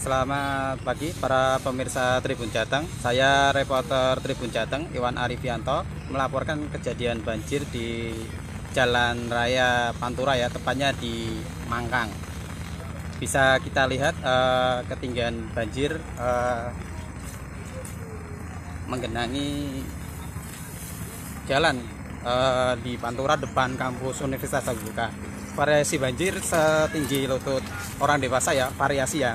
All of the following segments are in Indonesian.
Selamat pagi para pemirsa Tribun Jateng. Saya reporter Tribun Jateng Iwan Arifianto melaporkan kejadian banjir di Jalan Raya Pantura ya, tepatnya di Mangkang. Bisa kita lihat ketinggian banjir menggenangi jalan di Pantura depan kampus Universitas Terbuka. Variasi banjir setinggi lutut orang dewasa ya, variasi ya.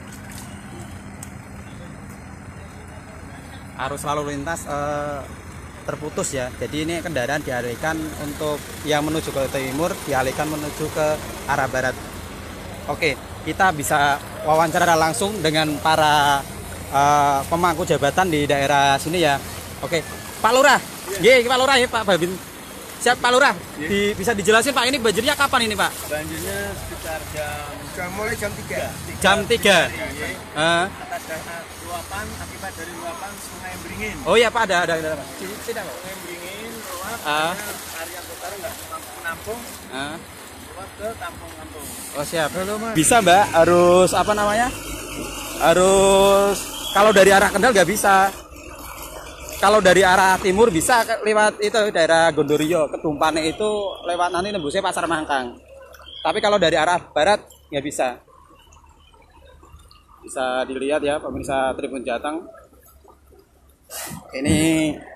Arus lalu lintas terputus ya, jadi ini kendaraan dialihkan untuk yang menuju ke timur dialihkan menuju ke arah barat. Oke, kita bisa wawancara langsung dengan para pemangku jabatan di daerah sini ya. Oke, Pak Lurah, Pak Lurah ya, Pak Babin. Siap Pak Lurah, bisa dijelasin Pak, ini banjirnya kapan ini Pak? Banjirnya sekitar mulai jam 3. Jam 3. Atas dasar luapan, akibat dari luapan Sungai Beringin. Oh iya Pak, ada Pak. Sini Pak. Sungai Beringin luap, area kota nggak mampu menampung, luap ke kampung-kampung. Oh siap. Bisa Mbak, harus apa namanya? Harus kalau dari arah Kendal nggak bisa. Kalau dari arah timur bisa lewat itu daerah Gondorio, Ketumpane itu lewat nanti nembusnya Pasar Mangkang. Tapi kalau dari arah barat nggak bisa. Bisa dilihat ya pemirsa Tribun Jateng. Ini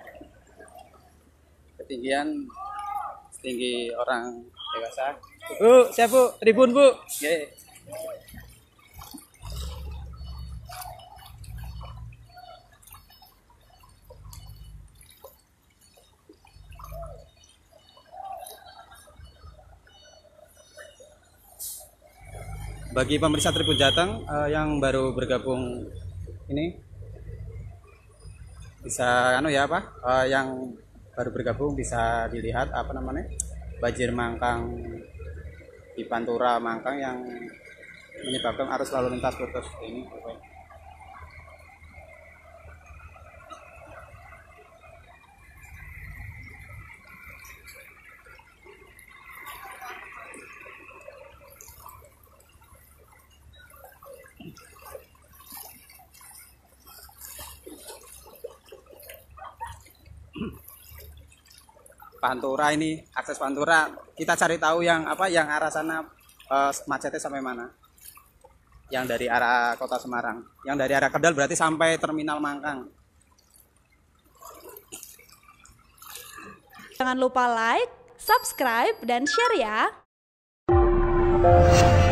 ketinggian setinggi orang dewasa. Bu, siap Bu, Tribun Bu. Oke. Bagi pemirsa Tribun Jateng yang baru bergabung ini bisa yang baru bergabung bisa dilihat apa namanya banjir Mangkang di Pantura Mangkang yang menyebabkan arus lalu lintas putus ini. Pantura ini akses Pantura kita cari tahu yang arah sana macetnya sampai mana, yang dari arah kota Semarang, yang dari arah Kendal berarti sampai terminal Mangkang. Jangan lupa like, subscribe, dan share ya.